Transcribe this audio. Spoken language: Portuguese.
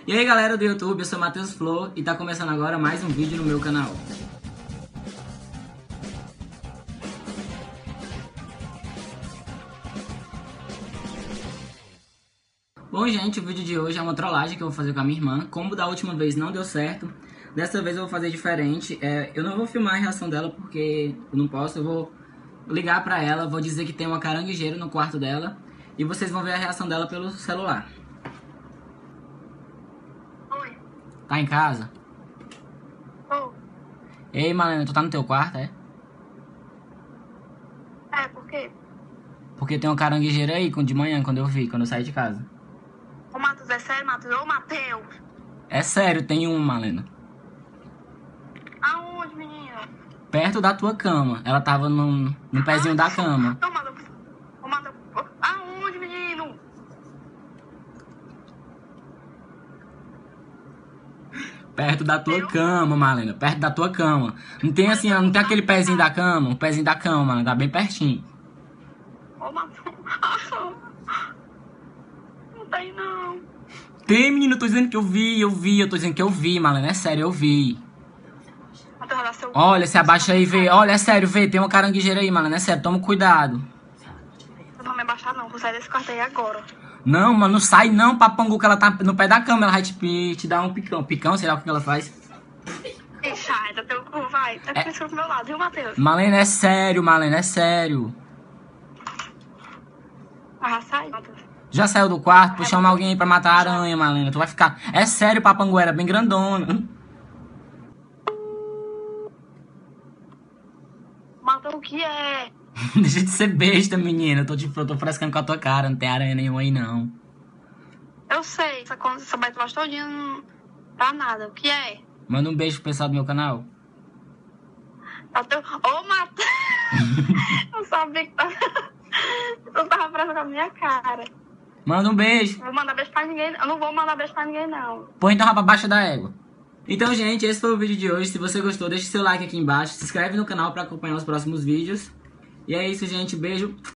E aí galera do YouTube, eu sou Matheus Flor e tá começando agora mais um vídeo no meu canal. Bom gente, o vídeo de hoje é uma trollagem que eu vou fazer com a minha irmã. Como da última vez não deu certo, dessa vez eu vou fazer diferente. Eu não vou filmar a reação dela porque eu não posso, eu vou ligar pra ela, vou dizer que tem uma caranguejeira no quarto dela e vocês vão ver a reação dela pelo celular. Oi. Tá em casa? Oh. Ei, Malena, tu tá no teu quarto, é? É, por quê? Porque tem uma caranguejeira aí de manhã, quando eu saí de casa. Ô, Matheus, é sério, Matheus? Ô, Matheus! É sério, tem uma, Malena. Aonde, menina? Perto da tua cama. Ela tava no pezinho da cama. Ô, Matheus, aonde, menino? Perto da tua cama, Malena. Perto da tua cama. Não tem assim, não tem aquele pezinho da cama? O pezinho da cama, Malena. Tá bem pertinho. Ô, Matheus. Não tem, não. Tem, menino. Eu tô dizendo que eu vi. Eu tô dizendo que eu vi, Malena. É sério, eu vi. Matheus, dá seu... Olha, se abaixa aí e vê. Olha, é sério, vê. Tem uma caranguejeira aí, Malena. É sério, toma cuidado. Eu não vou me abaixar, não. Vou sair desse quarto aí agora. Não, mano, não sai não, papangu, que ela tá no pé da cama. Ela vai te dar um picão. Picão, sei lá o que ela faz. Sai do teu cu, vai. Tá pensando do meu lado, viu, Matheus? Malena, é sério, Malena, é sério. Ah, sai, Matheus. Já saiu do quarto? Vou chamar alguém aí pra matar a aranha, Malena. Tu vai ficar... É sério, papangu, era bem grandona. Matheus, o que é? Deixa de ser besta, menina. Eu tô frescando com a tua cara. Não tem aranha nenhuma aí, não. Eu sei. Essa baitola todinha não dá nada. O que é? Manda um beijo pro pessoal do meu canal. Matheus... Ô, Matheus! Eu sabia que tu tava presa com a minha cara. Manda um beijo. Não vou mandar beijo pra ninguém. Eu não vou mandar beijo pra ninguém, não. Põe então pra baixo da égua. Então, gente, esse foi o vídeo de hoje. Se você gostou, deixa seu like aqui embaixo. Se inscreve no canal pra acompanhar os próximos vídeos. E é isso, gente. Beijo.